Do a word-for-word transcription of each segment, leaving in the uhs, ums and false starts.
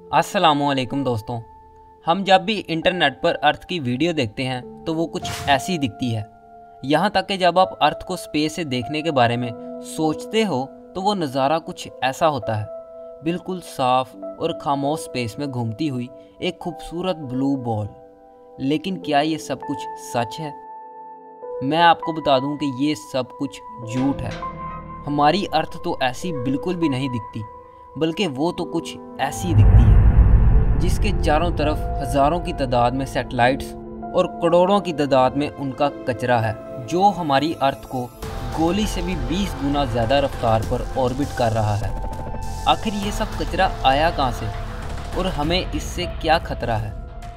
अस्सलामुअलैकुम दोस्तों, हम जब भी इंटरनेट पर अर्थ की वीडियो देखते हैं तो वो कुछ ऐसी दिखती है। यहाँ तक कि जब आप अर्थ को स्पेस से देखने के बारे में सोचते हो तो वो नज़ारा कुछ ऐसा होता है, बिल्कुल साफ और खामोश स्पेस में घूमती हुई एक खूबसूरत ब्लू बॉल। लेकिन क्या ये सब कुछ सच है? मैं आपको बता दूं कि ये सब कुछ झूठ है। हमारी अर्थ तो ऐसी बिल्कुल भी नहीं दिखती, बल्कि वो तो कुछ ऐसी दिखती है जिसके चारों तरफ हज़ारों की तादाद में सैटेलाइट्स और करोड़ों की तादाद में उनका कचरा है, जो हमारी अर्थ को गोली से भी बीस गुना ज़्यादा रफ्तार पर ऑर्बिट कर रहा है। आखिर ये सब कचरा आया कहाँ से और हमें इससे क्या खतरा है?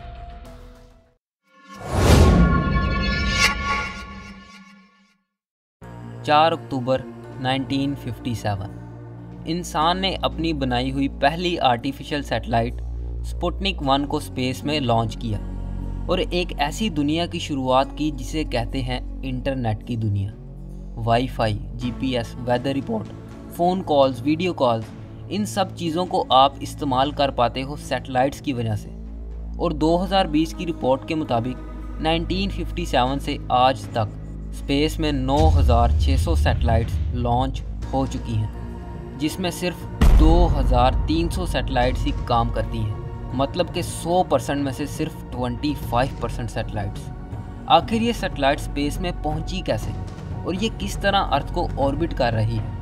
चार अक्टूबर उन्नीस सौ सत्तावन इंसान ने अपनी बनाई हुई पहली आर्टिफिशियल सैटेलाइट स्पुतनिक वन को स्पेस में लॉन्च किया और एक ऐसी दुनिया की शुरुआत की जिसे कहते हैं इंटरनेट की दुनिया। Wifi, GPS, weather report, phone calls, video calls, इन सब चीज़ों को आप इस्तेमाल कर पाते हो सैटेलाइट्स की वजह से। और दो हज़ार बीस की रिपोर्ट के मुताबिक उन्नीस सौ सत्तावन से आज तक स्पेस में नौ हज़ार छह सौ सैटेलाइट्स लॉन्च हो चुकी हैं, जिसमें सिर्फ दो हज़ार तीन सौ सैटेलाइट्स ही काम करती हैं। मतलब कि सौ परसेंट में से सिर्फ पच्चीस परसेंट सैटेलाइट्स। आखिर ये सैटेलाइट स्पेस में पहुंची कैसे और ये किस तरह अर्थ को ऑर्बिट कर रही है?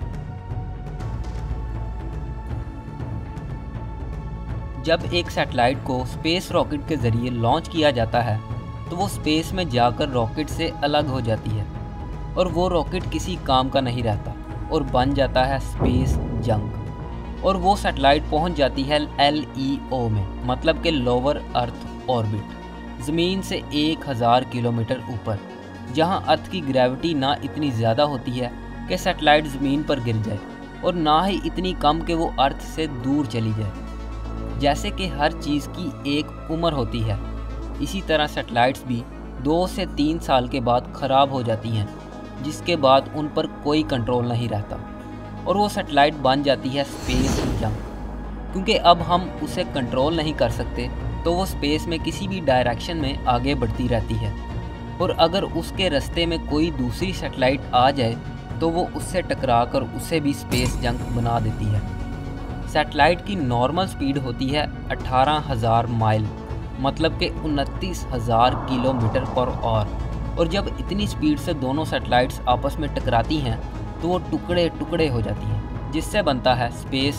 जब एक सैटेलाइट को स्पेस रॉकेट के जरिए लॉन्च किया जाता है तो वो स्पेस में जाकर रॉकेट से अलग हो जाती है और वो रॉकेट किसी काम का नहीं रहता और बन जाता है स्पेस जंक। और वो सैटेलाइट पहुंच जाती है एल ई ओ में, मतलब कि लोअर अर्थ ऑर्बिट, ज़मीन से एक हज़ार किलोमीटर ऊपर, जहां अर्थ की ग्रेविटी ना इतनी ज़्यादा होती है कि सैटेलाइट ज़मीन पर गिर जाए और ना ही इतनी कम कि वो अर्थ से दूर चली जाए। जैसे कि हर चीज़ की एक उम्र होती है, इसी तरह सैटेलाइट्स भी दो से तीन साल के बाद ख़राब हो जाती हैं, जिसके बाद उन पर कोई कंट्रोल नहीं रहता और वो सैटेलाइट बन जाती है स्पेस जंक। क्योंकि अब हम उसे कंट्रोल नहीं कर सकते तो वो स्पेस में किसी भी डायरेक्शन में आगे बढ़ती रहती है और अगर उसके रास्ते में कोई दूसरी सैटेलाइट आ जाए तो वो उससे टकरा कर उसे भी स्पेस जंक बना देती है। सैटेलाइट की नॉर्मल स्पीड होती है अठारह हज़ार माइल, मतलब कि उनतीस हज़ार किलोमीटर पर आवर। और जब इतनी स्पीड से दोनों सैटेलाइट्स आपस में टकराती हैं तो वो टुकड़े टुकड़े हो जाती हैं, जिससे बनता है स्पेस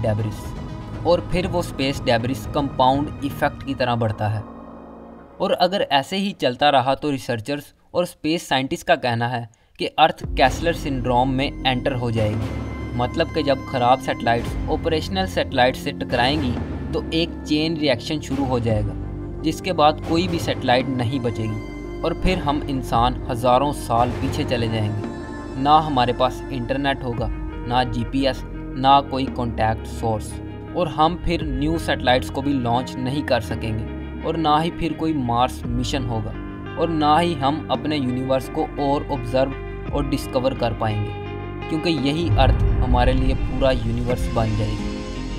डेब्रिस। और फिर वो स्पेस डेब्रिस कंपाउंड इफेक्ट की तरह बढ़ता है। और अगर ऐसे ही चलता रहा तो रिसर्चर्स और स्पेस साइंटिस्ट का कहना है कि अर्थ कैसलर सिंड्रोम में एंटर हो जाएगी। मतलब कि जब ख़राब सैटेलाइट्स ऑपरेशनल सैटेलाइट से टकराएंगी तो एक चेन रिएक्शन शुरू हो जाएगा, जिसके बाद कोई भी सैटेलाइट नहीं बचेगी और फिर हम इंसान हज़ारों साल पीछे चले जाएंगे। ना हमारे पास इंटरनेट होगा, ना जीपीएस, ना कोई कॉन्टैक्ट सोर्स, और हम फिर न्यू सैटेलाइट्स को भी लॉन्च नहीं कर सकेंगे और ना ही फिर कोई मार्स मिशन होगा और ना ही हम अपने यूनिवर्स को और ऑब्जर्व और डिस्कवर कर पाएंगे, क्योंकि यही अर्थ हमारे लिए पूरा यूनिवर्स बन जाएगी।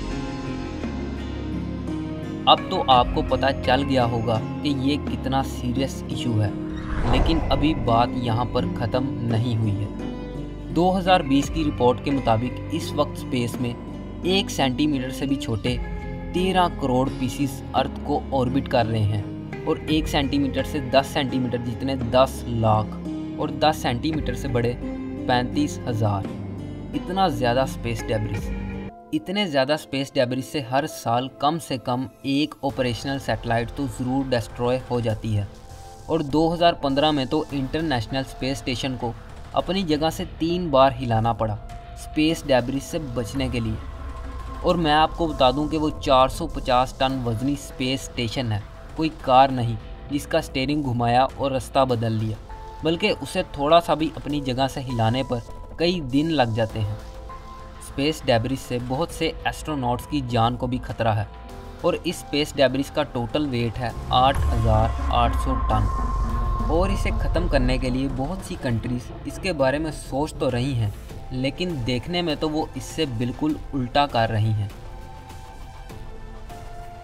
अब तो आपको पता चल गया होगा कि ये कितना सीरियस इशू है, लेकिन अभी बात यहाँ पर ख़त्म नहीं हुई है। दो हज़ार बीस की रिपोर्ट के मुताबिक इस वक्त स्पेस में एक सेंटीमीटर से भी छोटे तेरह करोड़ पीसीस अर्थ को ऑर्बिट कर रहे हैं और एक सेंटीमीटर से दस सेंटीमीटर जितने दस लाख और दस सेंटीमीटर से बड़े पैंतीस हज़ार। इतना ज़्यादा स्पेस डेब्रिस इतने ज़्यादा स्पेस डेब्रिस से हर साल कम से कम एक ऑपरेशनल सैटेलाइट तो ज़रूर डिस्ट्रॉय हो जाती है। और दो हज़ार पंद्रह में तो इंटरनेशनल स्पेस स्टेशन को अपनी जगह से तीन बार हिलाना पड़ा स्पेस डेब्रिस से बचने के लिए। और मैं आपको बता दूं कि वो चार सौ पचास टन वजनी स्पेस स्टेशन है, कोई कार नहीं जिसका स्टीयरिंग घुमाया और रास्ता बदल लिया, बल्कि उसे थोड़ा सा भी अपनी जगह से हिलाने पर कई दिन लग जाते हैं। स्पेस डेब्रिस से बहुत से एस्ट्रोनॉट्स की जान को भी खतरा है और इस स्पेस डेब्रिस का टोटल वेट है आठ हज़ार आठ सौ टन। और इसे ख़त्म करने के लिए बहुत सी कंट्रीज़ इसके बारे में सोच तो रही हैं, लेकिन देखने में तो वो इससे बिल्कुल उल्टा कर रही हैं।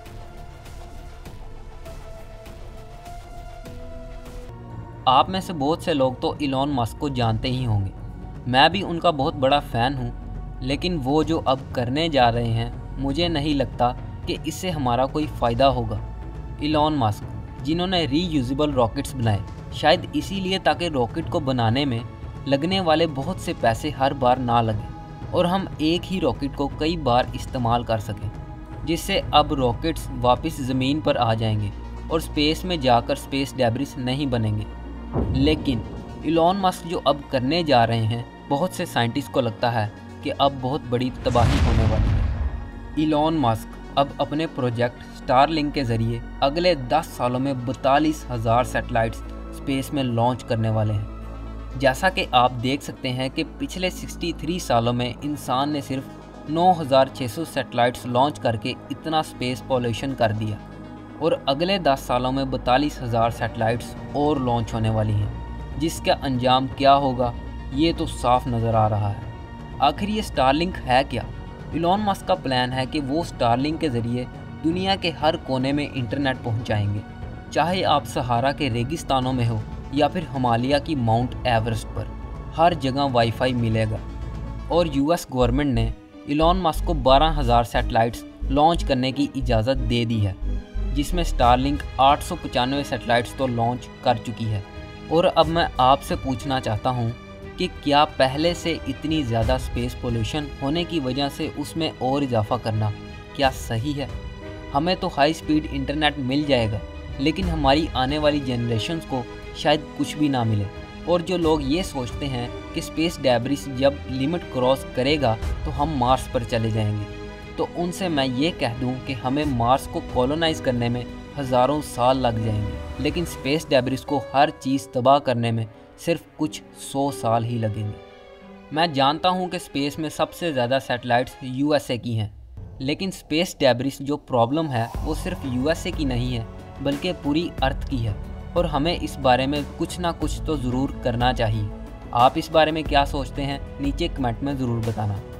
आप में से बहुत से लोग तो इलॉन मस्क को जानते ही होंगे। मैं भी उनका बहुत बड़ा फ़ैन हूँ, लेकिन वो जो अब करने जा रहे हैं मुझे नहीं लगता कि इससे हमारा कोई फ़ायदा होगा। इलॉन मस्क, जिन्होंने रीयूजेबल रॉकेट्स बनाए, शायद इसीलिए ताकि रॉकेट को बनाने में लगने वाले बहुत से पैसे हर बार ना लगें और हम एक ही रॉकेट को कई बार इस्तेमाल कर सकें, जिससे अब रॉकेट्स वापस ज़मीन पर आ जाएंगे और स्पेस में जाकर स्पेस डेब्रिस नहीं बनेंगे। लेकिन इलॉन मस्क जो अब करने जा रहे हैं, बहुत से साइंटिस्ट को लगता है कि अब बहुत बड़ी तबाही होने वाली है। इलॉन मस्क अब अपने प्रोजेक्ट स्टारलिंक के ज़रिए अगले दस सालों में बतालीस हज़ार सैटेलाइट्स स्पेस में लॉन्च करने वाले हैं। जैसा कि आप देख सकते हैं कि पिछले तिरसठ सालों में इंसान ने सिर्फ नौ हज़ार छह सौ सैटेलाइट्स लॉन्च करके इतना स्पेस पॉल्यूशन कर दिया और अगले दस सालों में बतालीस हज़ार सैटेलाइट्स और लॉन्च होने वाली हैं, जिसका अंजाम क्या होगा ये तो साफ नज़र आ रहा है। आखिर ये स्टारलिंक है क्या? इलॉन मस्क का प्लान है कि वो स्टारलिंक के ज़रिए दुनिया के हर कोने में इंटरनेट पहुंचाएंगे, चाहे आप सहारा के रेगिस्तानों में हो या फिर हिमालय की माउंट एवरेस्ट पर, हर जगह वाईफाई मिलेगा। और यूएस गवर्नमेंट ने इलॉन मस्क को बारह हज़ार सैटेलाइट्स लॉन्च करने की इजाज़त दे दी है, जिसमें स्टारलिंक आठ सौ पचानवे सैटेलाइट्स तो लॉन्च कर चुकी है। और अब मैं आपसे पूछना चाहता हूँ कि क्या पहले से इतनी ज़्यादा स्पेस पोल्यूशन होने की वजह से उसमें और इजाफा करना क्या सही है? हमें तो हाई स्पीड इंटरनेट मिल जाएगा, लेकिन हमारी आने वाली जनरेशन्स को शायद कुछ भी ना मिले। और जो लोग ये सोचते हैं कि स्पेस डेब्रिस जब लिमिट क्रॉस करेगा तो हम मार्स पर चले जाएंगे, तो उनसे मैं ये कह दूं कि हमें मार्स को कॉलोनाइज करने में हज़ारों साल लग जाएंगे, लेकिन स्पेस डेब्रिस को हर चीज़ तबाह करने में सिर्फ कुछ सौ साल ही लगेंगे। मैं जानता हूं कि स्पेस में सबसे ज़्यादा सैटेलाइट्स यूएसए की हैं, लेकिन स्पेस डेब्रिस जो प्रॉब्लम है वो सिर्फ यूएसए की नहीं है, बल्कि पूरी अर्थ की है और हमें इस बारे में कुछ ना कुछ तो ज़रूर करना चाहिए। आप इस बारे में क्या सोचते हैं? नीचे कमेंट में ज़रूर बताना।